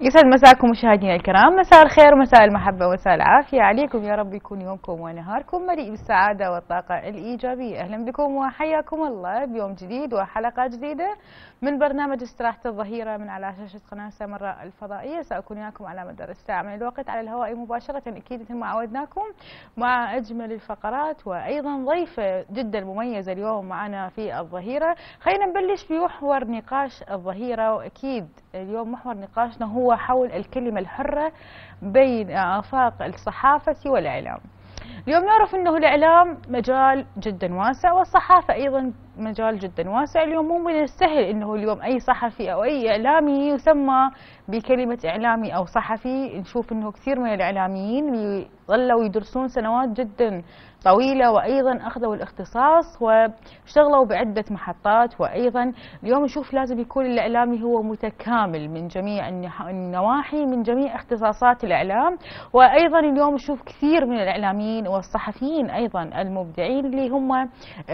يسعد مساكم مشاهدينا الكرام، مساء الخير ومساء المحبة ومساء العافية عليكم، يا رب يكون يومكم ونهاركم مليء بالسعادة والطاقة الإيجابية. أهلا بكم وحياكم الله بيوم جديد وحلقة جديدة من برنامج استراحة الظهيرة من على شاشة قناة سمراء الفضائية. سأكون وياكم على مدار الساعة من الوقت على الهواء مباشرة، أكيد مثل ما عودناكم مع أجمل الفقرات، وأيضا ضيفة جدا مميزة اليوم معنا في الظهيرة. خلينا نبلش بمحور نقاش الظهيرة، وأكيد اليوم محور نقاشنا هو حول الكلمة الحرة بين آفاق الصحافة والإعلام. اليوم نعرف أنه الإعلام مجال جدا واسع، والصحافة أيضا مجال جدا واسع. اليوم مو من السهل أنه اليوم أي صحفي أو أي إعلامي يسمى بكلمة إعلامي أو صحفي. نشوف أنه كثير من الإعلاميين ظلوا يدرسون سنوات جدا طويلة، وأيضا أخذوا الاختصاص واشتغلوا بعدة محطات. وأيضا اليوم نشوف لازم يكون الإعلامي هو متكامل من جميع النواحي، من جميع اختصاصات الإعلام. وأيضا اليوم نشوف كثير من الإعلاميين والصحفيين أيضا المبدعين اللي هم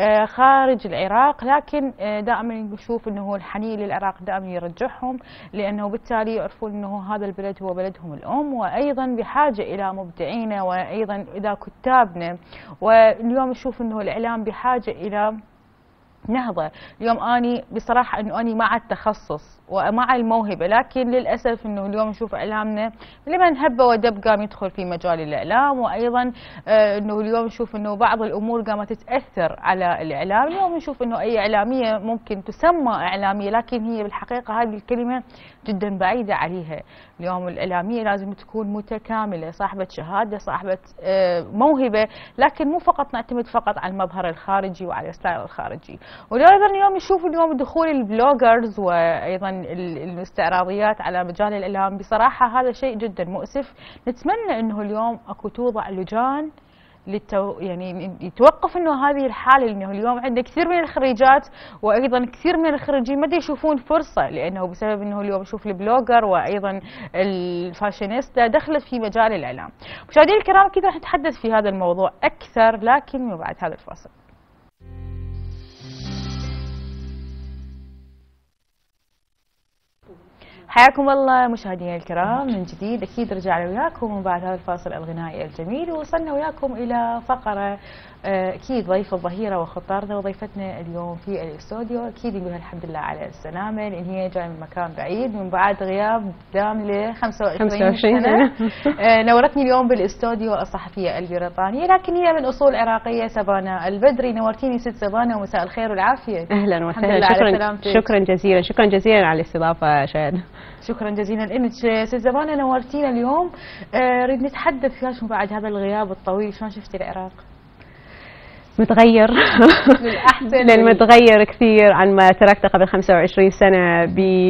خارج العراق، لكن دائما نشوف أنه الحنين للعراق دائما يرجعهم، لأنه بالتالي يعرفون أنه هذا البلد هو بلدهم الأم، وأيضا بحاجة إلى مبدعين وأيضا إلى كتابنا. واليوم نشوف أنه الإعلام بحاجة إلى نهضة. اليوم أني بصراحة أنه أني مع التخصص ومع الموهبة، لكن للأسف أنه اليوم نشوف إعلامنا لمن هب ودب قام يدخل في مجال الإعلام، وأيضا أنه اليوم نشوف أنه بعض الأمور قامت تتأثر على الإعلام. اليوم نشوف أنه أي إعلامية ممكن تسمى إعلامية، لكن هي بالحقيقة هذه الكلمة جدا بعيدة عليها. اليوم الإعلامية لازم تكون متكاملة، صاحبة شهادة، صاحبة موهبة، لكن مو فقط نعتمد فقط على المظهر الخارجي وعلى الستايل الخارجي. وايضا اليوم نشوف اليوم دخول البلوجرز وايضا الاستعراضيات على مجال الاعلام. بصراحه هذا شيء جدا مؤسف. نتمنى انه اليوم اكو توضع لجان يعني يتوقف انه هذه الحاله، انه اليوم عندنا كثير من الخريجات وايضا كثير من الخريجين ما يشوفون فرصه، لانه بسبب انه اليوم نشوف البلوجر وايضا الفاشينيستا دخلت في مجال الاعلام. مشاهدينا الكرام، اكيد راح نتحدث في هذا الموضوع اكثر، لكن من بعد هذا الفاصل. حياكم الله مشاهدينا الكرام من جديد. اكيد رجعنا وياكم من بعد هذا الفاصل الغنائي الجميل، ووصلنا وياكم الى فقره اكيد ضيف الظهيره وخطارنا وضيفتنا اليوم في الاستوديو. اكيد نقولها الحمد لله على السلامه، لان هي جايه من مكان بعيد من بعد غياب دام ل 25 سنه. نورتني اليوم بالاستوديو الصحفيه البريطانيه، لكن هي من اصول عراقيه. سبانا البدري، نورتيني ست سبانا ومساء الخير والعافيه. اهلا وسهلا، شكرا جزيلا، شكرا جزيلا على الاستضافه شاهد. شكرا جزيلا لك ست سبانا، نورتينا اليوم. نريد نتحدث وياك بعد هذا الغياب الطويل، شلون شفتي العراق؟ متغير للأحسن، متغير كثير عن ما تركته قبل 25 سنة،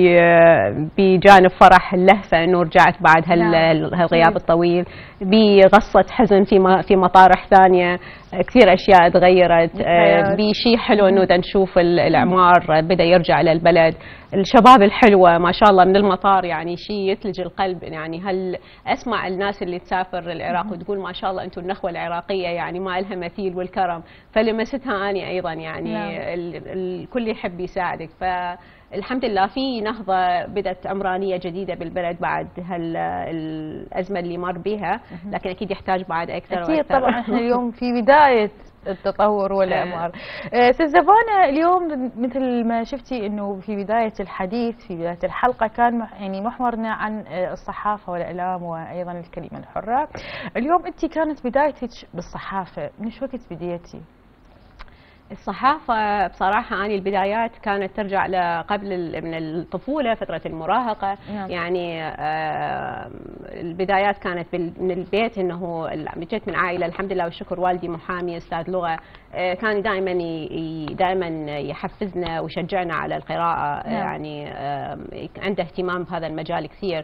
بجانب فرح اللهفة انه رجعت بعد هالغياب الطويل، بغصة حزن في مطارح ثانية، كثير اشياء تغيرت، بشيء حلو انه نشوف الاعمار بدا يرجع للبلد، الشباب الحلوة ما شاء الله من المطار، يعني شيء يثلج القلب. يعني هل اسمع الناس اللي تسافر العراق وتقول ما شاء الله انتم النخوة العراقية يعني ما لها مثيل والكرم، فلمستها اني ايضا يعني الكل يحب يساعدك. فالحمد لله في نهضة بدت عمرانية جديدة بالبلد بعد هالأزمة اللي مر بها، لكن اكيد يحتاج بعد اكثر اكيد واكثر. طبعا احنا اليوم في بداية التطور والإعمار. ست سبانا، اليوم مثل ما شفتي انه في بداية الحديث في بداية الحلقة كان يعني محورنا عن الصحافة والإعلام وأيضا الكلمة الحرة. اليوم أنت كانت بدايتك بالصحافة، من شو وقت بديتي؟ الصحافة بصراحة أنا البدايات كانت ترجع لقبل من الطفولة، فترة المراهقة. يعني البدايات كانت من البيت، إنه جيت من عائلة الحمد لله والشكر، والدي محامي أستاذ لغة، كان دائما يحفزنا ويشجعنا على القراءة. يعني عنده اهتمام بهذا المجال كثير.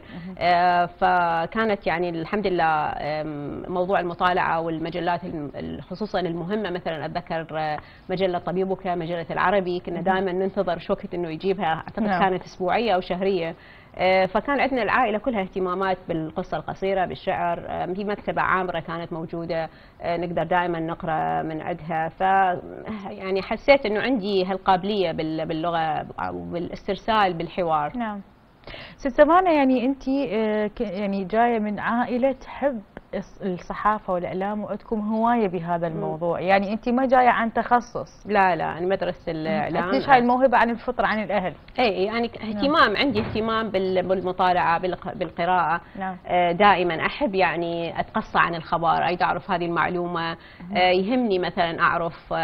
فكانت يعني الحمد لله موضوع المطالعة والمجلات خصوصا المهمة، مثلا أتذكر مجلة طبيبك، مجلة العربي، كنا دائما ننتظر شو وقت انه يجيبها، اعتقد كانت اسبوعية او شهرية. فكان عندنا العائلة كلها اهتمامات بالقصة القصيرة، بالشعر، في مكتبة عامرة كانت موجودة نقدر دائما نقرأ من عندها. ف يعني حسيت انه عندي هالقابلية باللغة او بالاسترسال بالحوار. نعم. ست سمانة، يعني انت يعني جايه من عائله تحب الصحافه والاعلام وعندكم هوايه بهذا الموضوع، يعني انت ما جايه عن تخصص. لا انا مدرسه الاعلام. ليش هاي الموهبه عن الفطره عن الاهل؟ اي يعني اهتمام، عندي اهتمام بالمطالعه بالقراءه. نعم. دائما احب يعني اتقصى عن الخبر، اريد اعرف هذه المعلومه. يهمني مثلا اعرف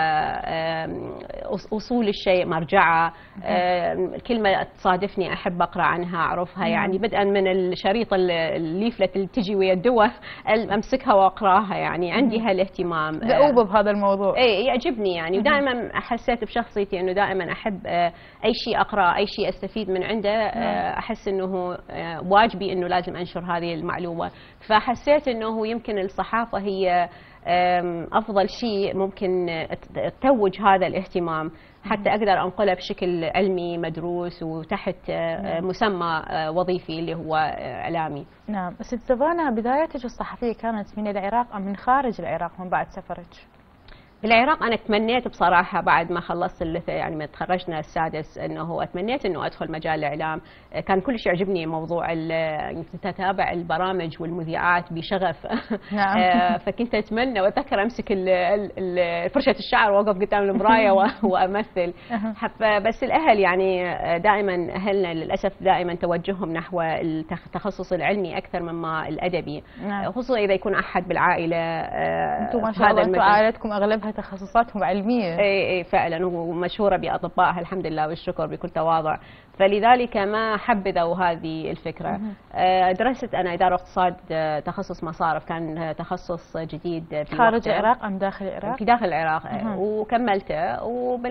اصول الشيء، مرجعه. الكلمه تصادفني احب اقرا عنها اعرفها، يعني بدءا من الشريط الليفلت اللي تجي ويا الدواء امسكها واقراها، يعني عندي هالاهتمام. دؤوبه بهذا الموضوع. اي يعجبني يعني، ودائما حسيت بشخصيتي انه دائما احب اي شيء اقرا، اي شيء استفيد من عنده. احس انه واجبي انه لازم انشر هذه المعلومه، فحسيت انه يمكن الصحافه هي افضل شيء ممكن تتوج هذا الاهتمام، حتى اقدر انقله بشكل علمي مدروس وتحت مسمى وظيفي اللي هو اعلامي. نعم. ست سفانا، بدايتك الصحفيه كانت من العراق ام من خارج العراق من بعد سفرك؟ بالعراق. انا تمنيت بصراحه بعد ما خلصت يعني ما تخرجنا السادس انه اتمنيت انه ادخل مجال الاعلام. كان كل شيء يعجبني موضوع كنت اتابع البرامج والمذيعات بشغف. نعم. فكنت اتمنى واتذكر امسك فرشه الشعر واوقف قدام المرايه وامثل. بس الاهل يعني دائما اهلنا للاسف دائما توجههم نحو التخصص العلمي اكثر مما الادبي. خصوصا اذا يكون احد بالعائله. انتم ما شاء الله انتم عائلتكم اغلبها تخصصاتهم علميه. اي فعلا، ومشهوره باطبائها الحمد لله والشكر بكل تواضع، فلذلك ما حبذوا هذه الفكره. درست انا اداره اقتصاد تخصص مصارف، كان تخصص جديد في خارج العراق ام داخل العراق؟ في داخل العراق. وكملته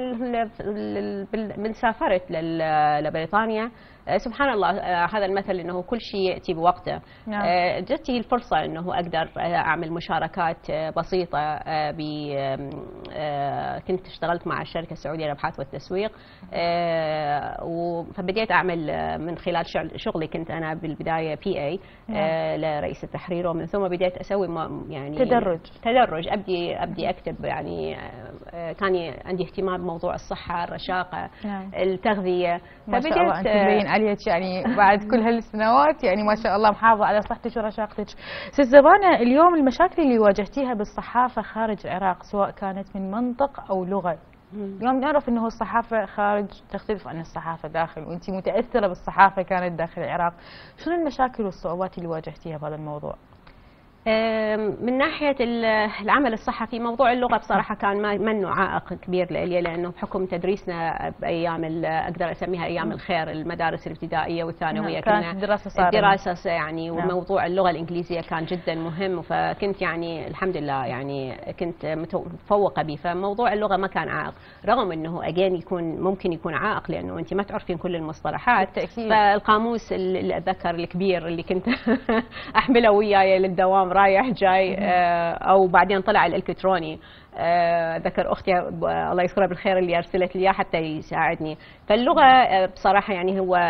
من سافرت لبريطانيا. سبحان الله، هذا المثل انه كل شيء ياتي بوقته. جتني الفرصه انه اقدر اعمل مشاركات بسيطه. كنت اشتغلت مع الشركه السعوديه للابحاث والتسويق، فبديت اعمل من خلال شغلي. كنت انا بالبدايه PA لرئيس التحرير، ومن ثم بديت اسوي يعني تدرج ابدي اكتب. يعني كان عندي اهتمام بموضوع الصحه، الرشاقه، التغذيه. ما شاء الله انت مبين عليك يعني بعد كل هالسنوات، يعني ما شاء الله محافظه على صحتك ورشاقتك. ست سفانا، اليوم المشاكل اللي واجهتيها بالصحافه خارج العراق سواء كانت من منطق او لغه، اليوم نعرف انه الصحافه خارج تختلف عن الصحافه داخل، وانت متاثره بالصحافه كانت داخل العراق، شنو المشاكل والصعوبات اللي واجهتيها بهذا الموضوع؟ من ناحية العمل الصحفي، موضوع اللغة بصراحة كان منه عائق كبير لي، لأنه بحكم تدريسنا بأيام أقدر أسميها أيام الخير، المدارس الابتدائية والثانوية كانت الدراسة يعني. وموضوع اللغة الإنجليزية كان جدا مهم، فكنت يعني الحمد لله يعني كنت متفوقة به، فموضوع اللغة ما كان عائق، رغم أنه ممكن يكون عائق لأنه أنت ما تعرفين كل المصطلحات. بالتأكيد. فالقاموس اللي أتذكر الكبير اللي كنت أحمله وياي للدوام رايح جاي، او بعدين طلع الالكتروني. ذكر اختي الله يذكرها بالخير اللي ارسلت لي حتى يساعدني. فاللغه بصراحه يعني هو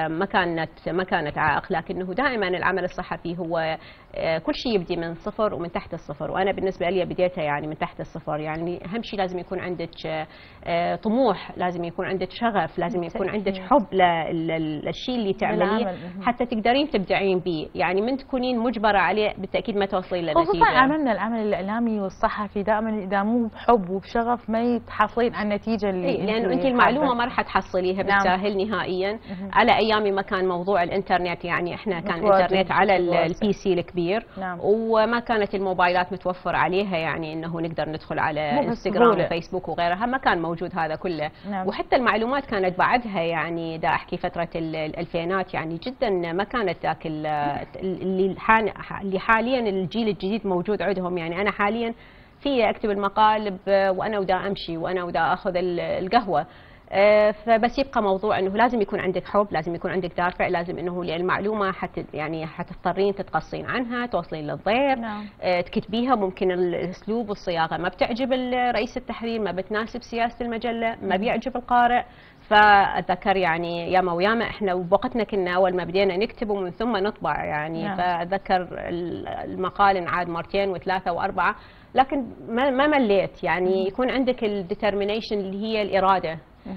ما كانت عائق، لكنه دائما العمل الصحفي هو كل شيء يبدي من صفر ومن تحت الصفر، وانا بالنسبه لي بديتها يعني من تحت الصفر. يعني اهم شيء لازم يكون عندك طموح، لازم يكون عندك شغف، لازم يكون عندك حب للشيء اللي تعمليه حتى تقدرين تبدعين به. يعني من تكونين مجبره عليه بالتاكيد ما توصلين لنتيجه. خصوصا عملنا العمل الاعلامي والصحفي دائما اذا مو بحب وبشغف ما تحصلين على النتيجه اللي لانه انت المعلومه ما راح تحصليها بالساهل نهائيا. على ايامي ما كان موضوع الانترنت، يعني احنا كان الانترنت على البي سي الكبير. وما كانت الموبايلات متوفر عليها، يعني انه نقدر ندخل على انستغرام وفيسبوك وغيرها، ما كان موجود هذا كله. وحتى المعلومات كانت بعدها، يعني دا احكي فتره الالفينات، يعني جدا ما كانت ذاك اللي حاليا الجيل الجديد موجود عندهم. يعني انا حاليا في اكتب المقال وانا ودا امشي وانا ودا اخذ القهوه. فبس يبقى موضوع انه لازم يكون عندك حب، لازم يكون عندك دافع، لازم انه المعلومه يعني حتضطرين تتقصين عنها، توصلين للضيف. تكتبيها، ممكن الاسلوب والصياغه ما بتعجب رئيس التحرير، ما بتناسب سياسه المجله، ما بيعجب القارئ. فاتذكر يعني ياما وياما احنا بوقتنا كنا اول ما بدينا نكتب ومن ثم نطبع يعني. فاتذكر المقال انعاد مرتين وثلاثه واربعه، لكن ما مليت، يعني يكون عندك الديترمينيشن اللي هي الاراده.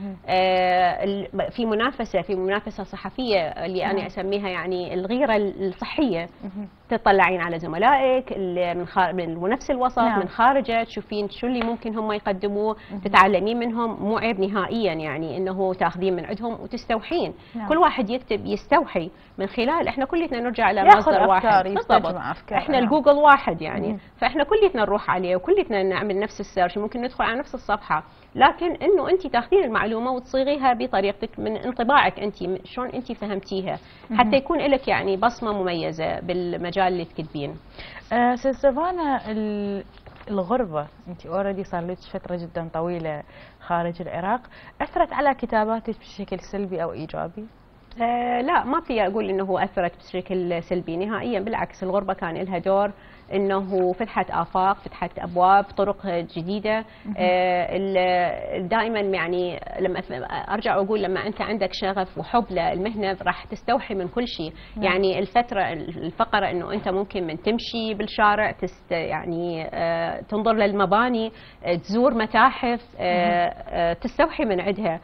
في منافسه صحفيه اللي انا اسميها يعني الغيره الصحيه. تطلعين على زملائك اللي من نفس الوسط، من خارجه، تشوفين شو اللي ممكن هم يقدموه، تتعلمين منهم. مو عيب نهائيا يعني انه تاخذين من عندهم وتستوحين. كل واحد يكتب يستوحي من خلال، احنا كلنا نرجع الى مصدر واحد بالضبط. احنا الجوجل واحد يعني، فاحنا كلنا نروح عليه وكلنا نعمل نفس السيرش، ممكن ندخل على نفس الصفحه، لكن انه انت تاخذين المعلومه وتصيغيها بطريقتك من انطباعك انت، شلون انت فهمتيها، حتى يكون لك يعني بصمه مميزه بالمجال اللي تكتبين. استاذ سيفانا، الغربه، انت اوريدي صار لك فتره جدا طويله خارج العراق، اثرت على كتاباتك بشكل سلبي او ايجابي؟ لا، ما في اقول انه اثرت بشكل سلبي نهائيا، بالعكس الغربه كان لها دور انه فتحت افاق، فتحت ابواب، طرق جديده. دائما يعني لما ارجع اقول لما انت عندك شغف وحب للمهنه راح تستوحي من كل شيء. يعني الفقره انه انت ممكن من تمشي بالشارع يعني تنظر للمباني، تزور متاحف، تستوحي من عندها.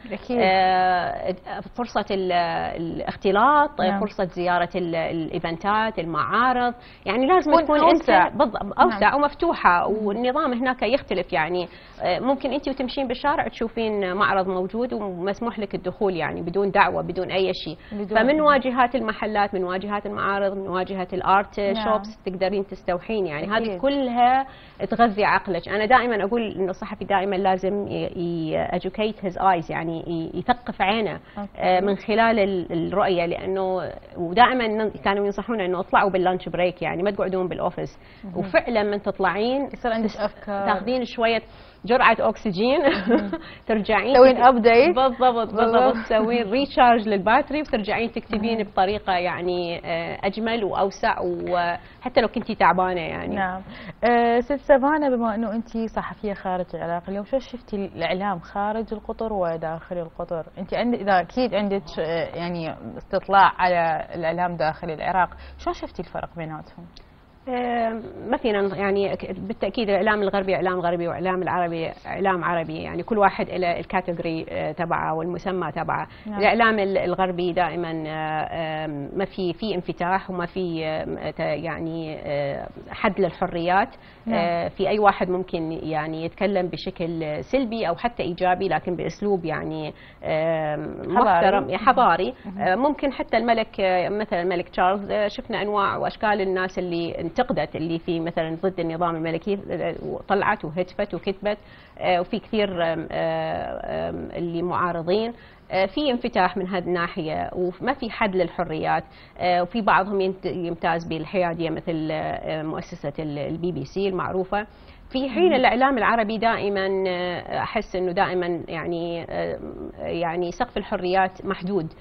فرصه الاختلاط، فرصه زياره الايفنتات، المعارض، يعني لازم تكون انت اوسع ومفتوحه، والنظام هناك يختلف. يعني ممكن انت وتمشين بالشارع تشوفين معرض موجود ومسموح لك الدخول يعني بدون دعوه، بدون اي شيء. فمن واجهات المحلات، من واجهات المعارض، من واجهه الارت شوبس تقدرين تستوحين. يعني هذه كلها تغذي عقلك. انا دائما اقول انه الصحفي دائما لازم educate his eyes، يعني يثقف عينه من خلال الرؤيه، لانه ودائما كانوا ينصحونا انه اطلعوا باللانش بريك، يعني ما تقعدون بالاوفيس. وفعلا من تطلعين يصير عندك افكار، تاخذين شويه جرعه اكسجين ترجعين تسوين ابديت. بالضبط تسوين ريتشارج للباتري وترجعين تكتبين بطريقه يعني اجمل واوسع، وحتى لو كنتي تعبانه يعني. نعم. ست سيفانا، بما انه انت صحفيه خارج العراق، اليوم شو شفتي الاعلام خارج القطر وداخل القطر؟ انت اذا اكيد عندك يعني استطلاع على الاعلام داخل العراق، شو شفتي الفرق بيناتهم؟ ما فينا يعني بالتاكيد الاعلام الغربي اعلام غربي واعلام العربي اعلام عربي، يعني كل واحد له الكاتيجوري تبعه والمسمى تبعه. نعم. الاعلام الغربي دائما ما في انفتاح وما في يعني حد للحريات. نعم. في اي واحد ممكن يعني يتكلم بشكل سلبي او حتى ايجابي، لكن باسلوب يعني محترم حضاري. ممكن حتى الملك، مثلا الملك تشارلز، شفنا انواع واشكال الناس اللي انتقدت، اللي في مثلا ضد النظام الملكي، طلعت وهتفت وكتبت، وفي كثير اللي معارضين. في انفتاح من هذه الناحيه وما في حد للحريات، وفي بعضهم يمتاز بالحياديه مثل مؤسسه البي بي سي المعروفه. في حين الاعلام العربي دائما احس انه دائما يعني سقف الحريات محدود،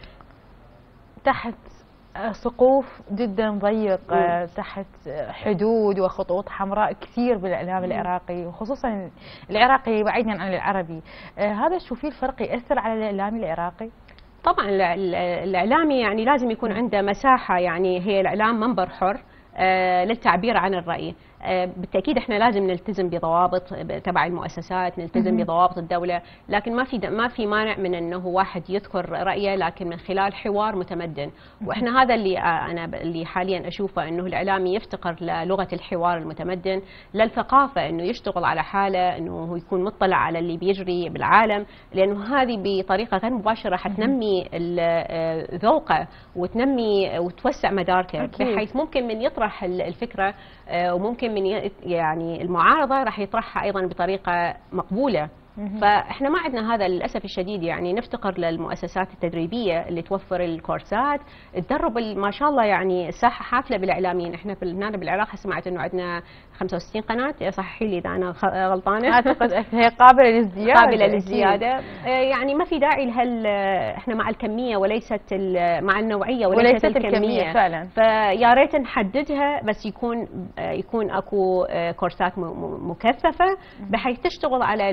تحت سقوف جدا ضيقة، تحت حدود وخطوط حمراء كثير بالاعلام العراقي، وخصوصا العراقي بعيدا عن العربي. هذا تشوفيه الفرق ياثر على الاعلام العراقي؟ طبعا الاعلامي يعني لازم يكون عنده مساحه، يعني هي الاعلام منبر حر للتعبير عن الراي. بالتاكيد احنا لازم نلتزم بضوابط تبع المؤسسات، نلتزم بضوابط الدوله، لكن ما في مانع من انه واحد يذكر رايه، لكن من خلال حوار متمدن. واحنا هذا اللي حاليا اشوفه، انه الاعلامي يفتقر للغه الحوار المتمدن، للثقافه، انه يشتغل على حاله، انه هو يكون مطلع على اللي بيجري بالعالم، لانه هذه بطريقه غير مباشره حتنمي ذوقه وتنمي وتوسع مداركه، بحيث ممكن من يطرح الفكره وممكن من يعني المعارضة راح يطرحها أيضا بطريقة مقبولة. فاحنا ما عندنا هذا للاسف الشديد، يعني نفتقر للمؤسسات التدريبيه اللي توفر الكورسات، تدرب ما شاء الله، يعني الساحه حافله بالاعلاميين. احنا هنا بالعراق سمعت انه عندنا 65 قناه، صححي لي اذا انا غلطانه. اعتقد هي قابله للزياده. يعني ما في داعي احنا مع الكميه وليست مع النوعيه وليست الكميه فعلا. فيا ريت نحددها، بس يكون اكو كورسات مكثفه بحيث تشتغل على الاعلاميين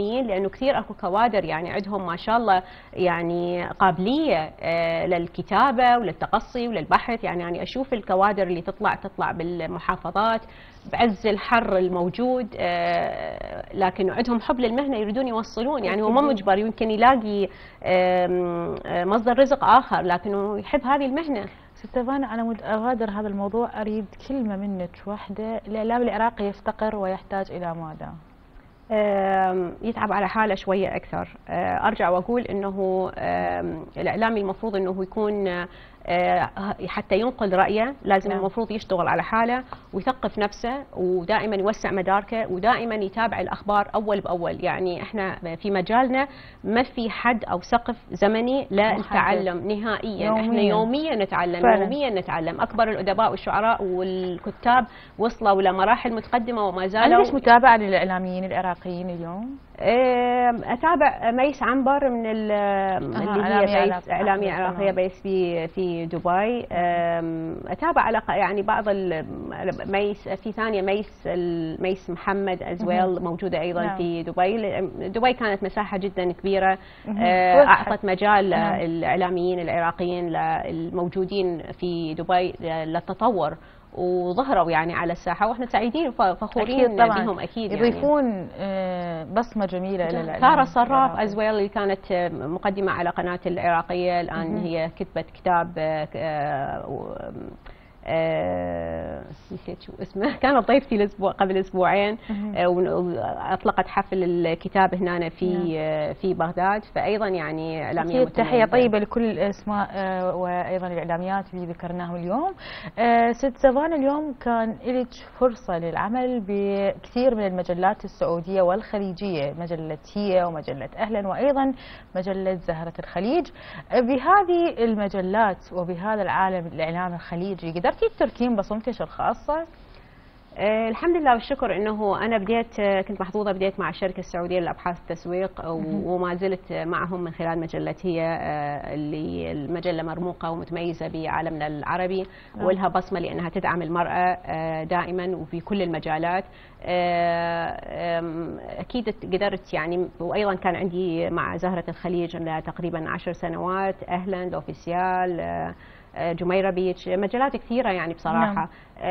الاعلاميين، لانه كثير اكو كوادر يعني عندهم ما شاء الله يعني قابليه للكتابه وللتقصي وللبحث. يعني اشوف الكوادر اللي تطلع بالمحافظات بعز الحر الموجود، لكن عندهم حب للمهنه يريدون يوصلون. يعني هو ما مجبر، يمكن يلاقي مصدر رزق اخر لكنه يحب هذه المهنه. ست فانا انا اغادر هذا الموضوع، اريد كلمه منك واحده. الاعلام العراقي يفتقر ويحتاج الى ماذا؟ يتعب على حاله شويه اكثر. ارجع واقول انه الاعلامي المفروض انه يكون حتى ينقل رايه لازم المفروض يشتغل على حاله ويثقف نفسه ودائما يوسع مداركه ودائما يتابع الاخبار اول باول. يعني احنا في مجالنا ما في حد او سقف زمني للتعلم نهائيا. احنا يوميا نتعلم فعلا. يوميا نتعلم. اكبر الادباء والشعراء والكتاب وصلوا لمراحل متقدمه وما زالوا. ليش متابعه للاعلاميين العراقيين اليوم؟ اتابع ميس عنبر من اللي هي بيس اعلاميه عراقيه بيس في دبي. اتابع على يعني بعض ميس، في ثانيه ميس محمد ازويل موجوده ايضا في دبي. دبي كانت مساحه جدا كبيره، اعطت مجال للاعلاميين العراقيين الموجودين في دبي للتطور وظهروا يعني على الساحه، واحنا سعيدين وفخورين بهم. اكيد يضيفون بصمه جميله الى الاعلام. ساره صراف ازويل اللي كانت مقدمه على قناه العراقيه، الان هي كتبت كتاب نسيت شو اسمه، كانت ضيفتي الاسبوع قبل اسبوعين واطلقت حفل الكتاب هنا في بغداد. فايضا يعني اعلاميه تحيه طيبه لكل الاسماء وايضا الاعلاميات اللي ذكرناهم اليوم. ست سفانا، اليوم كان لك فرصه للعمل بكثير من المجلات السعوديه والخليجيه، مجله هي ومجله اهلا وايضا مجله زهره الخليج. بهذه المجلات وبهذا العالم الاعلام الخليجي قدرتي تتركين بصمتك الخاصة؟ الحمد لله والشكر. انه انا كنت محظوظه، بديت مع الشركه السعوديه للابحاث التسويق وما زلت معهم من خلال مجله هي، اللي المجله مرموقه ومتميزه بعالمنا العربي ولها بصمه لانها تدعم المراه دائما وفي كل المجالات. اكيد قدرت يعني. وايضا كان عندي مع زهره الخليج تقريبا 10 سنوات، اهلا، اوفيسيال، جميرة بيتش، مجالات كثيرة يعني بصراحة.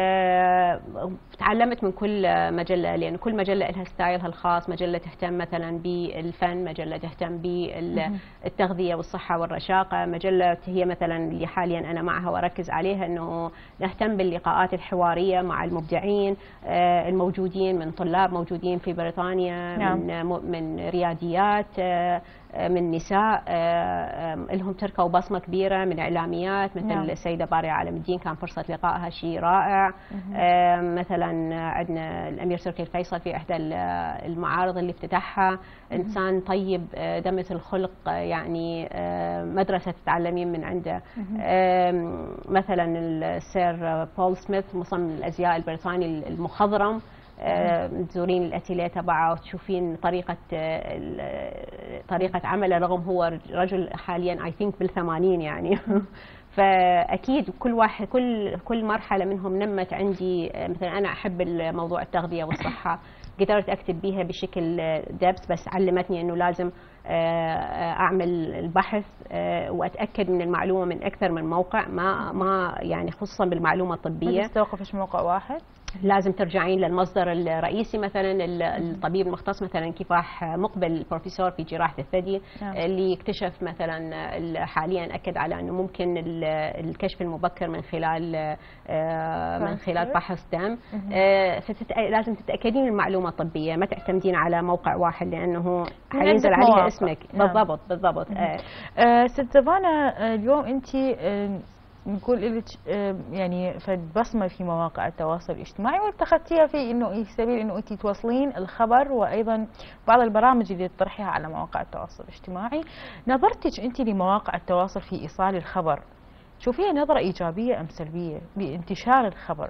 تعلمت من كل مجلة، لأن كل مجلة لها ستايلها الخاص. مجلة تهتم مثلا بالفن، مجلة تهتم بالتغذية والصحة والرشاقة، مجلة هي مثلا اللي حاليا أنا معها وأركز عليها أنه نهتم باللقاءات الحوارية مع المبدعين الموجودين، من طلاب موجودين في بريطانيا، من رياديات، من نساء لهم تركوا بصمة كبيرة، من إعلاميات مثل السيدة بارية عالم الدين كان فرصة لقائها شيء رائع. مثلا عندنا الأمير تركي الفيصل في إحدى المعارض اللي افتتحها، إنسان طيب دمث الخلق، يعني مدرسة تتعلمين من عنده. مثلا السير بول سميث مصمم الأزياء البريطاني المخضرم، تزورين الاتيليه تبعه وتشوفين طريقه عمله، رغم هو رجل حاليا اي ثينك بال80 يعني. فاكيد كل مرحله منهم نمت عندي. مثلا انا احب موضوع التغذيه والصحه، قدرت اكتب بيها بشكل دبس، بس علمتني انه لازم اعمل البحث واتاكد من المعلومه من اكثر من موقع، ما يعني خصوصا بالمعلومه الطبيه. ما تستوقفش موقع واحد، لازم ترجعين للمصدر الرئيسي. مثلا الطبيب المختص، مثلا كفاح مقبل البروفيسور في جراحه الثدي اللي اكتشف مثلا حاليا اكد على انه ممكن الكشف المبكر من خلال فحص دم. لازم تتاكدين من المعلومه الطبيه، ما تعتمدين على موقع واحد لانه حينزل عليه اسمك. بالضبط. ست سفانا، اليوم انت نقول لك يعني فد بصمه في مواقع التواصل الاجتماعي واتخذتيها في انه سبيل انه انت توصلين الخبر، وايضا بعض البرامج اللي تطرحيها على مواقع التواصل الاجتماعي. نظرتك انت لمواقع التواصل في ايصال الخبر شوفيها نظرة إيجابية أم سلبية بانتشار الخبر؟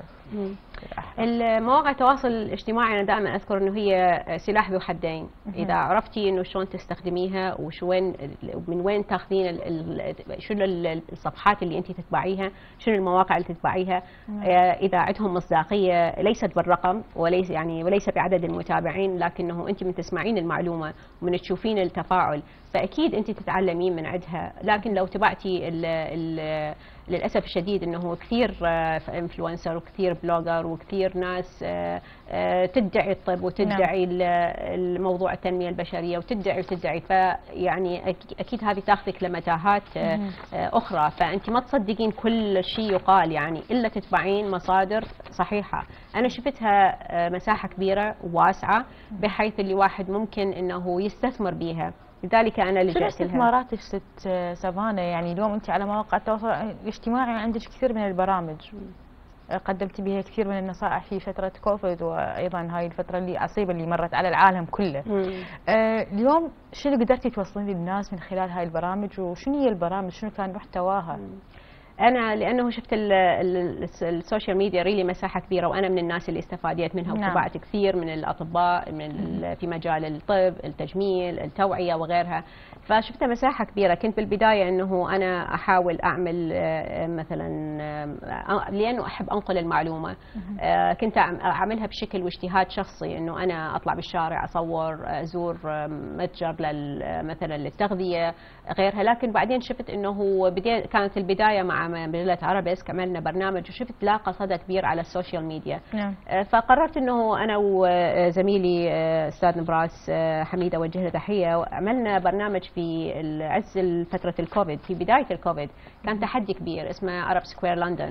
المواقع التواصل الاجتماعي انا دائما اذكر انه هي سلاح ذو حدين. اذا عرفتي انه شلون تستخدميها وشوين من وين تاخذين شنو الصفحات اللي انت تتبعيها، شنو المواقع اللي تتبعيها، اذا عندهم مصداقيه ليست بالرقم وليس بعدد المتابعين، لكنه انت من تسمعين المعلومه ومن تشوفين التفاعل فاكيد انت تتعلمين من عندها. لكن لو تبعتي للاسف الشديد انه كثير انفلونسر وكثير بلوجر وكثير ناس تدعي الطب وتدعي الموضوع التنميه البشريه وتدعي فيعني اكيد هذه تاخذك لمتاهات اخرى. فانت ما تصدقين كل شيء يقال يعني الا تتبعين مصادر صحيحه. انا شفتها مساحه كبيره وواسعه بحيث اللي واحد ممكن انه يستثمر بها، لذلك انا لجأت لها. شنو استثماراتك ست سافانا؟ يعني اليوم انت على مواقع التواصل الاجتماعي عندك كثير من البرامج قدمت بها كثير من النصائح في فتره كوفيد، وايضا هاي الفتره اللي عصيبه اللي مرت على العالم كله. اليوم شنو قدرتي توصلين للناس من خلال هاي البرامج، وشنو هي البرامج، شنو كان محتواها؟ انا لانه شفت السوشيال ميديا ريلي مساحه كبيره، وانا من الناس اللي استفاديت منها وتابعت كثير من الاطباء في مجال الطب، التجميل، التوعيه وغيرها، فشفتها مساحه كبيره. كنت بالبدايه انه انا احاول اعمل مثلا لانه احب انقل المعلومه، كنت اعملها بشكل واجتهاد شخصي، انه انا اطلع بالشارع اصور، ازور متجر مثلا للتغذيه غيرها. لكن بعدين شفت انه كانت البدايه مع مجلة عربسك، عملنا برنامج وشفت لاقى صدى كبير على السوشيال ميديا. فقررت انه انا وزميلي استاذ نبراس حميد اوجه له تحيه، عملنا برنامج في عز فتره الكوفيد، في بدايه الكوفيد كان تحدي كبير اسمه عرب سكوير لندن.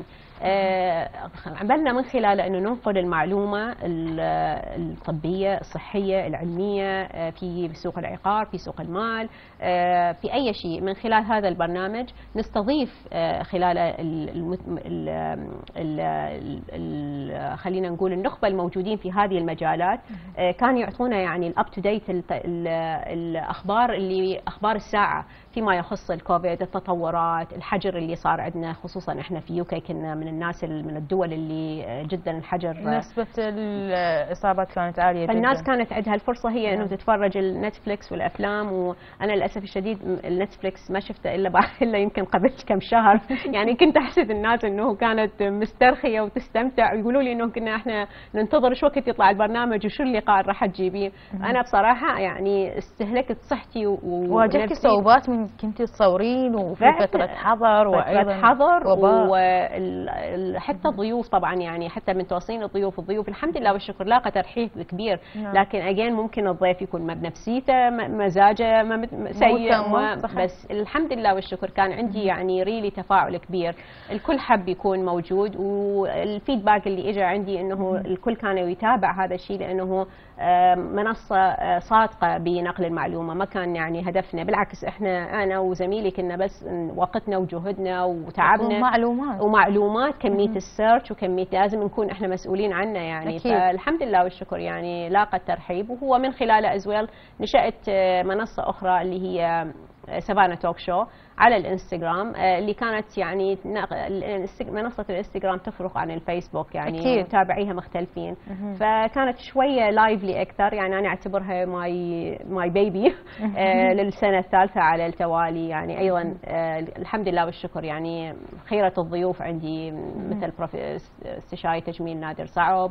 عملنا من خلاله انه ننقل المعلومه الطبيه الصحيه العلميه في سوق العقار، في سوق المال، في اي شيء. من خلال هذا البرنامج نستضيف خلال خلينا نقول النخبه الموجودين في هذه المجالات، كانوا يعطونا يعني الاب تو ديت الاخبار اخبار الساعه فيما يخص الكوفيد، التطورات، الحجر اللي صار عندنا، خصوصا احنا في يوكي كنا من الناس من الدول اللي جدا الحجر نسبة الإصابات كانت عالية جدا. الناس كانت عندها الفرصة هي انه تتفرج النتفليكس والافلام، وانا للاسف الشديد النتفليكس ما شفته الا يمكن قبل كم شهر. يعني كنت احسد الناس انه كانت مسترخية وتستمتع، ويقولوا لي انه كنا احنا ننتظر شو وقت يطلع البرنامج وشو اللقاء اللي راح تجيبين. انا بصراحة يعني استهلكت صحتي واجهتي صعوبات من كنتي تصورين وفي فترة حظر وايضا حظر وحتى الضيوف طبعا، يعني حتى من توصين الضيوف الحمد لله والشكر لاقى ترحيب كبير. لكن اجين ممكن الضيف يكون ما بنفسيته، مزاجه سيء، بس الحمد لله والشكر كان عندي يعني ريلي تفاعل كبير، الكل حب يكون موجود. والفيدباك اللي اجى عندي انه الكل كان يتابع هذا الشيء، لانه منصه صادقه بنقل المعلومه، ما كان يعني هدفنا، بالعكس انا وزميلي كنا بس وقتنا وجهدنا وتعبنا ومعلومات كميه السيرش وكميه لازم نكون احنا مسؤولين عنه يعني. أكيد. فالحمد لله والشكر يعني لاقى الترحيب، وهو من خلاله ازويل نشأت منصه اخرى اللي هي سافانا توك شو على الانستغرام، اللي كانت يعني منصة الانستغرام تفرق عن الفيسبوك، يعني متابعيها مختلفين. فكانت شوية لايفلي أكثر، يعني أنا أعتبرها ماي بيبي للسنة الثالثة على التوالي يعني. أيضا الحمد لله والشكر يعني خيرة الضيوف عندي مثل استشاري تجميل نادر صعب،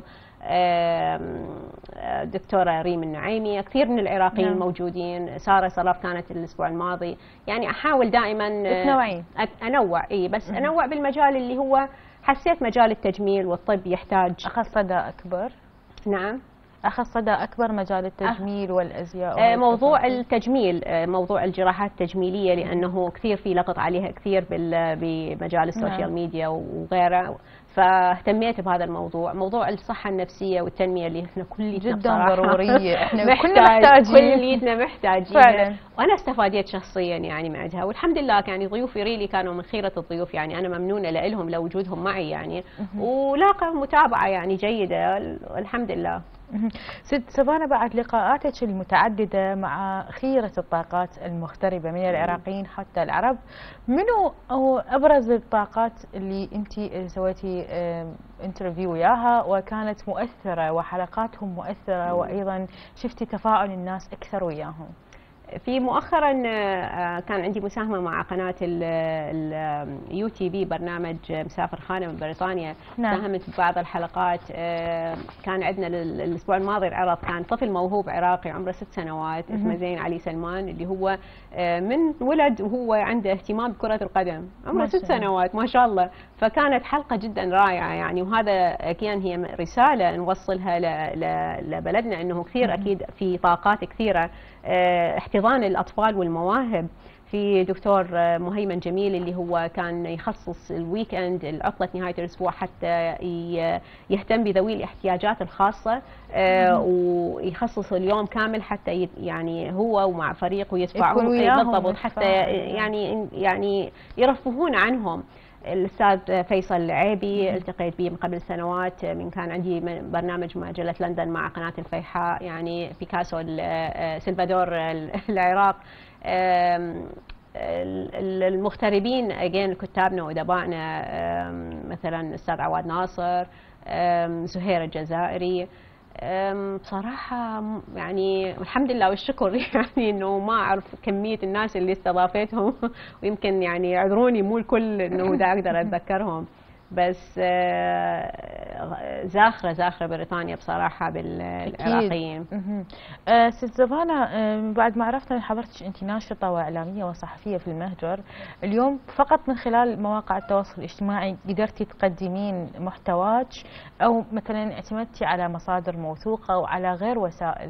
دكتورة ريم النعيمي، كثير من العراقيين الموجودين، سارة صلاف كانت الأسبوع الماضي. يعني أحاول دائما أنوع، بس أنوع بالمجال اللي هو حسيت مجال التجميل والطب يحتاج أخذ صدى أكبر. نعم، أخذ صدى أكبر مجال التجميل والأزياء. موضوع التجميل، موضوع الجراحات التجميلية، لأنه كثير في لقط عليها كثير بمجال السوشيال ميديا وغيره، فاهتميت بهذا الموضوع. موضوع الصحة النفسية والتنمية اللي احنا كليتنا جدا ضرورية، احنا كليتنا محتاجين فعلا. وانا استفاديت شخصيا يعني معها، والحمد لله يعني ضيوفي ريلي كانوا من خيرة الضيوف، يعني انا ممنونة لهم لوجودهم معي يعني، ولاقوا متابعة يعني جيدة الحمد لله. ست سفانا، بعد لقاءاتك المتعددة مع خيرة الطاقات المغتربة من العراقيين حتى العرب، منو أو أبرز الطاقات اللي أنت سويتي انترفيو وياها وكانت مؤثرة وحلقاتهم مؤثرة وأيضا شفتي تفاعل الناس أكثر وياهم؟ في مؤخرا كان عندي مساهمه مع قناه اليو تي في، برنامج مسافر خانه من بريطانيا. نعم. ساهمت ببعض الحلقات. كان عندنا الاسبوع الماضي العرض، كان طفل موهوب عراقي عمره 6 سنوات اسمه زين علي سلمان، اللي هو من ولد وهو عنده اهتمام بكره القدم، عمره 6 سنوات ما شاء الله. فكانت حلقه جدا رائعه يعني، وهذا كان هي رساله نوصلها لبلدنا انه كثير اكيد في طاقات كثيره. احتضان الأطفال والمواهب. في دكتور مهيمن جميل اللي هو كان يخصص الويك اند، العطلة نهاية الأسبوع، حتى يهتم بذوي الاحتياجات الخاصة، ويخصص اليوم كامل حتى يعني هو ومع فريقه يدفعون بالضبط حتى يعني يرفهون عنهم. الأستاذ فيصل العيبي التقيت به من قبل سنوات، من كان عندي برنامج مجلة لندن مع قناة الفيحاء، يعني بيكاسو سلفادور العراق. المغتربين اجين كتابنا وادبائنا، مثلا الأستاذ عواد ناصر، زهير الجزائري. بصراحة يعني الحمد لله والشكر يعني انه ما اعرف كمية الناس اللي استضافتهم ويمكن يعني يعذروني مو الكل انه دا اقدر اتذكرهم، بس زاخرة بريطانيا بصراحة بالعراقيين. ست سفانا، بعد ما عرفنا ان حضرتك انت ناشطة واعلامية وصحفية في المهجر، اليوم فقط من خلال مواقع التواصل الاجتماعي قدرتي تقدمين محتواك او مثلا اعتمدتي على مصادر موثوقة وعلى غير وسائل؟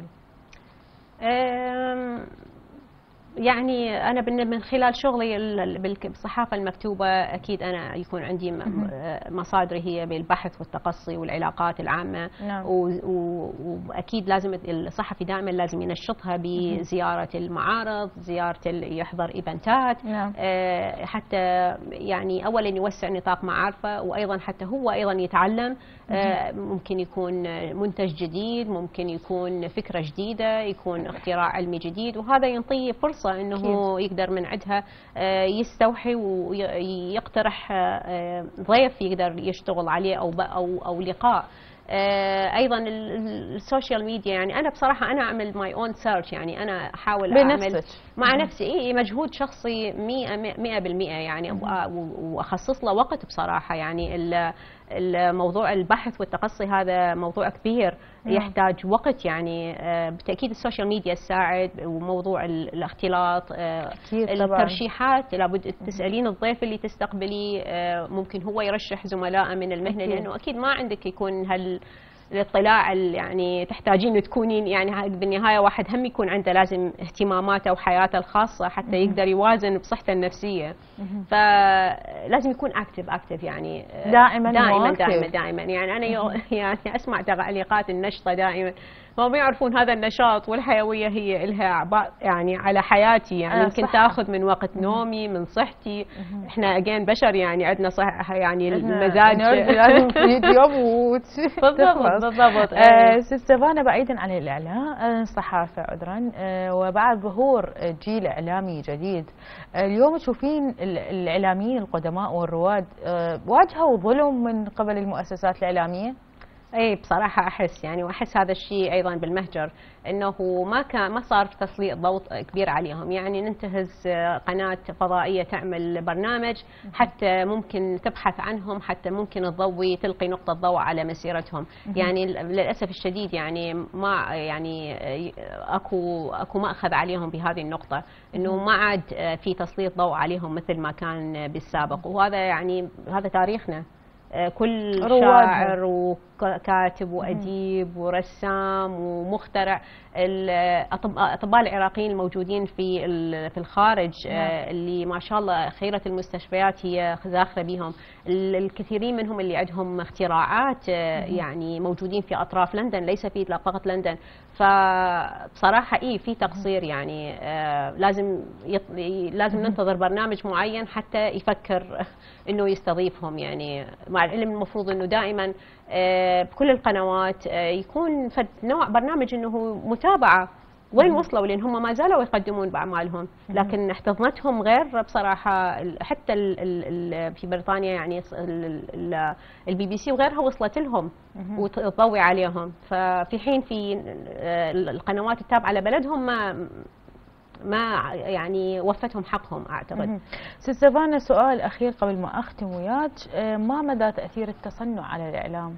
يعني أنا من خلال شغلي بالصحافة المكتوبة أكيد أنا يكون عندي مصادري هي بالبحث والتقصي والعلاقات العامة. نعم. وأكيد لازم الصحفي دائما لازم ينشطها بزيارة المعارض، زيارة يحضر إيفنتات. نعم. حتى يعني أولا يوسع نطاق معارفه، وأيضا حتى هو أيضا يتعلم. ممكن يكون منتج جديد، ممكن يكون فكرة جديدة، يكون اختراع علمي جديد، وهذا ينطيه فرصة انه يقدر من عندها يستوحي ويقترح ضيف يقدر يشتغل عليه او لقاء. ايضا السوشيال ميديا، يعني انا بصراحه انا اعمل ماي اون سيرش، يعني انا احاول اعمل مع نفسي مجهود شخصي 100% يعني، واخصص له وقت بصراحه. يعني الموضوع البحث والتقصي هذا موضوع كبير يحتاج وقت، يعني بالتأكيد السوشيال ميديا تساعد، وموضوع الاختلاط، الترشيحات لابد تسألين الضيف اللي تستقبليه، ممكن هو يرشح زملاء من المهنة، لأنه أكيد ما عندك يكون الاطلاع يعني تحتاجين تكونين، يعني بالنهاية واحد هم يكون عنده لازم اهتماماته وحياته الخاصة حتى يقدر يوازن بصحته النفسية. فلازم يكون اكتف يعني دائما يعني أنا يعني أسمع تعليقات النشطة دائما ما يعرفون هذا النشاط والحيوية هي لها أعباء يعني على حياتي، يعني يمكن تاخذ من وقت نومي، من صحتي. احنا اجين بشر يعني عندنا صحة، يعني المزاج لازم يموت. بالضبط. ست سفانا، بعيدا عن الإعلام الصحافة عذرا، وبعد ظهور جيل إعلامي جديد، اليوم تشوفين الإعلاميين القدماء والرواد واجهوا ظلم من قبل المؤسسات الإعلامية؟ اي بصراحه احس يعني، واحس هذا الشيء ايضا بالمهجر، انه ما صار تسليط ضوء كبير عليهم. يعني ننتهز قناه فضائيه تعمل برنامج حتى ممكن تبحث عنهم، حتى ممكن تضوي تلقي نقطه ضوء على مسيرتهم. يعني للاسف الشديد يعني ما يعني اكو ماخذ عليهم بهذه النقطه، انه ما عاد في تسليط ضوء عليهم مثل ما كان بالسابق. وهذا يعني هذا تاريخنا، كل شاعر وكاتب وأديب ورسام ومخترع، الأطباء العراقيين الموجودين في الخارج اللي ما شاء الله خيرة المستشفيات هي زاخرة بهم، الكثيرين منهم اللي عندهم اختراعات يعني موجودين في أطراف لندن، ليس في فقط لندن. فبصراحة في تقصير يعني، لازم ننتظر برنامج معين حتى يفكر انه يستضيفهم. يعني مع العلم المفروض انه دائما بكل القنوات، يكون فد نوع برنامج انه متابعه وين وصلوا، لان هم ما زالوا يقدمون باعمالهم، لكن احتضنتهم غير بصراحه. حتى في بريطانيا يعني البي بي سي وغيرها وصلت لهم وتضوي عليهم، ففي حين في القنوات التابعه لبلدهم ما يعني وفتهم حقهم اعتقد. ست سافانا، سؤال اخير قبل ما اختم وياك، ما مدى تاثير التصنع على الاعلام؟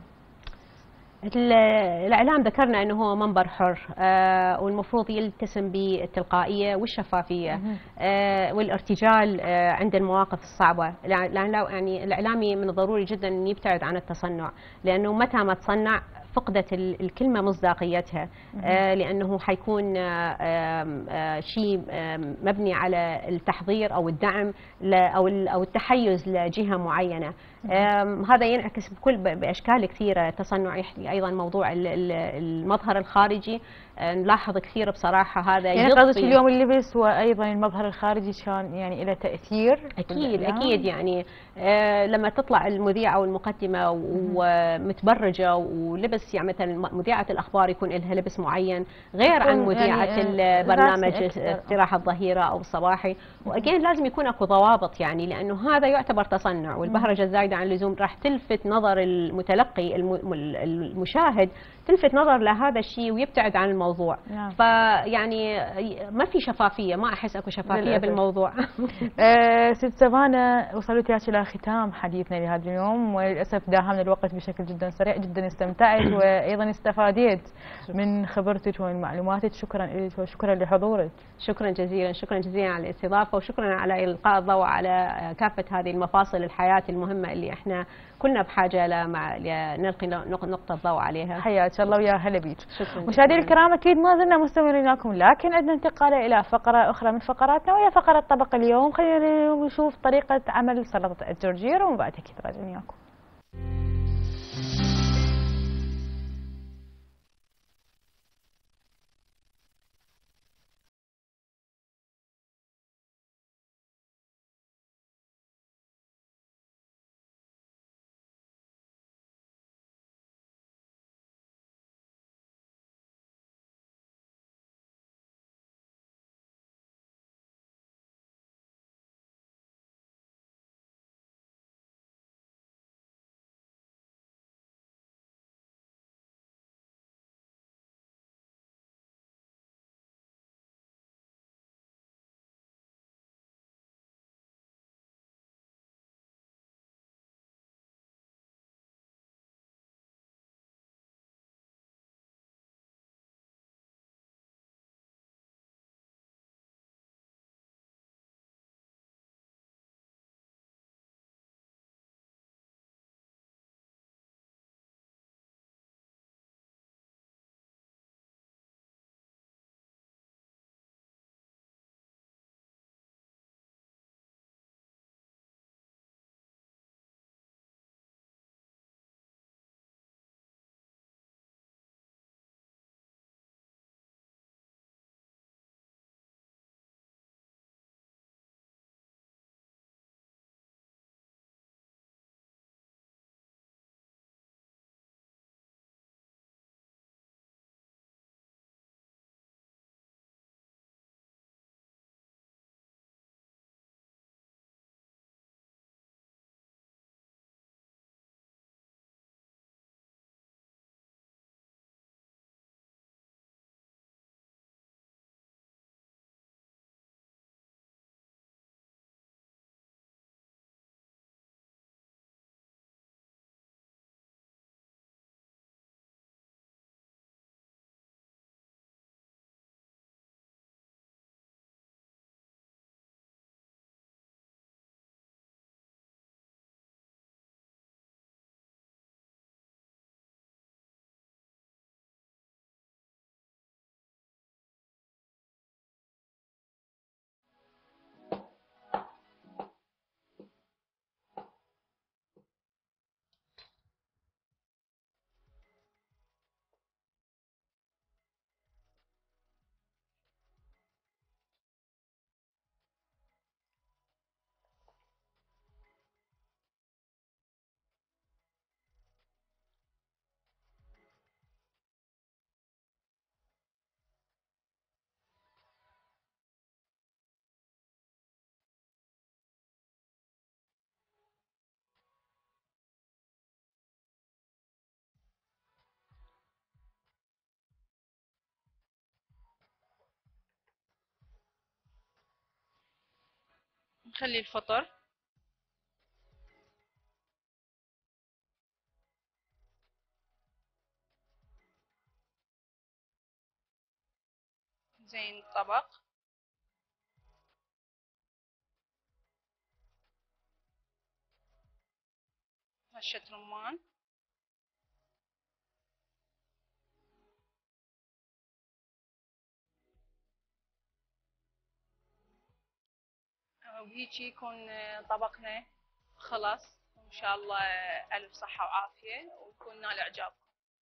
الإعلام ذكرنا أنه هو منبر حر، والمفروض يلتزم بالتلقائية والشفافية والارتجال عند المواقف الصعبة، لأن يعني الإعلامي من الضروري جدا أن يبتعد عن التصنع، لأنه متى ما تصنع فقدت الكلمة مصداقيتها، لأنه حيكون شيء مبني على التحضير أو الدعم أو التحيز لجهة معينة. هذا ينعكس بأشكال كثيرة. تصنع أيضا موضوع المظهر الخارجي، نلاحظ كثير بصراحة هذا يعني قصدك اليوم اللبس وأيضا المظهر الخارجي كان يعني له تأثير؟ أكيد يعني لما تطلع المذيعة أو المقدمة ومتبرجة ولبس، يعني مثلا مذيعة الأخبار يكون لها لبس معين غير عن مذيعة يعني البرنامج استراحة الظهيرة أو الصباحي، وأكيد لازم يكون أكو ضوابط، يعني لأنه هذا يعتبر تصنع، والبهرجة الزايدة عن اللزوم راح تلفت نظر المتلقي المشاهد، تلفت نظر لهذا الشيء ويبتعد عن الموضوع. فيعني ما في شفافية، ما أحس أكو شفافية بالموضوع. ست سافانا، وصلت ياك إلى ختام حديثنا لهذا اليوم، وللأسف داهمنا الوقت بشكل جدا سريع. جدا استمتعت وأيضا استفاديت من خبرتك ومن معلوماتك. شكرا لك وشكرا لحضورك. شكرا جزيلا، شكرا جزيلا على الاستضافة، وشكرا على إلقاء الضوء على كافة هذه المفاصل الحياة المهمة اللي احنا كنا بحاجة لنلقي نقطة ضوء عليها. حياك الله ويا هلا بيك. مشاهدينا الكرام، اكيد ما زلنا مستمرين لكم، لكن عندنا انتقال الى فقرة اخرى من فقراتنا، وهي فقرة طبق اليوم. خلينا نشوف طريقة عمل سلطة الجرجير ومن بعد اكيد راجعين وياكم. نخلي الفطر. زين طبق. هشة رمان. وهيجي يكون طبقنا خلص ان شاء الله. الف صحة وعافية ويكون نال اعجابكم.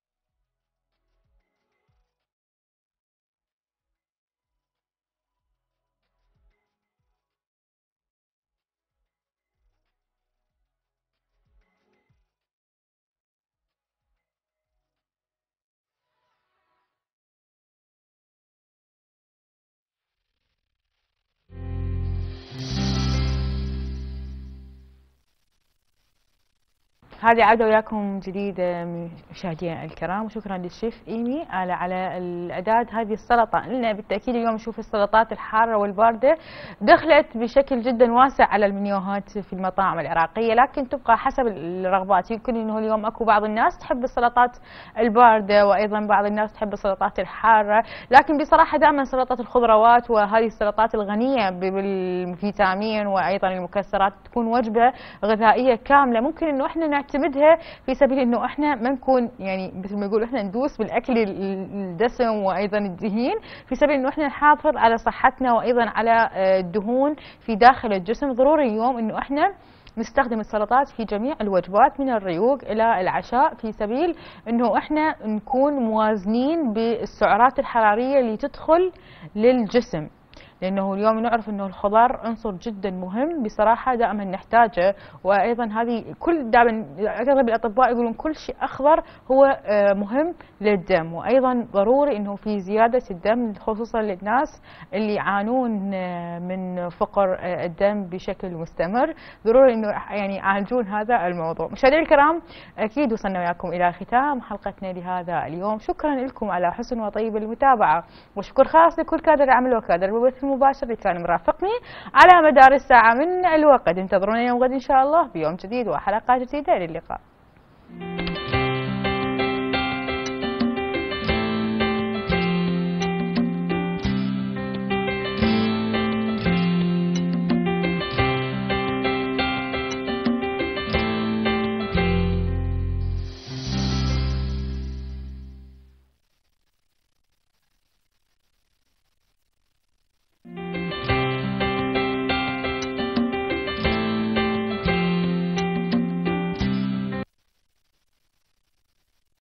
هذه عودة وياكم جديد مشاهدينا الكرام، وشكرا للشيف ايمي على الاعداد هذه السلطه. لنا بالتاكيد اليوم نشوف السلطات الحاره والبارده دخلت بشكل جدا واسع على المنيوهات في المطاعم العراقيه، لكن تبقى حسب الرغبات. يمكن انه اليوم اكو بعض الناس تحب السلطات البارده، وايضا بعض الناس تحب السلطات الحاره، لكن بصراحه دائما سلطه الخضروات وهذه السلطات الغنيه بالفيتامين وايضا المكسرات تكون وجبه غذائيه كامله. ممكن انه احنا نعتمدها في سبيل انه احنا ما نكون يعني مثل ما يقولوا احنا ندوس بالاكل الدسم وايضا الدهين، في سبيل انه احنا نحافظ على صحتنا وايضا على الدهون في داخل الجسم. ضروري اليوم انه احنا نستخدم السلطات في جميع الوجبات من الريوق الى العشاء، في سبيل انه احنا نكون موازنين بالسعرات الحراريه اللي تدخل للجسم، لانه اليوم نعرف انه الخضار عنصر جدا مهم بصراحه دائما نحتاجه. وايضا هذه كل دائما اغلب الاطباء يقولون كل شيء اخضر هو مهم للدم، وايضا ضروري انه في زياده الدم خصوصا للناس اللي يعانون من فقر الدم بشكل مستمر، ضروري انه يعني يعالجون هذا الموضوع. مشاهدينا الكرام اكيد وصلنا وياكم الى ختام حلقتنا لهذا اليوم، شكرا لكم على حسن وطيب المتابعه، وشكر خاص لكل كادر العمل وكادر البث المباشر اللي كان مرافقني على مدار الساعة من الوقت. انتظرونا يوم غد إن شاء الله بيوم جديد وحلقة جديدة. للقاء.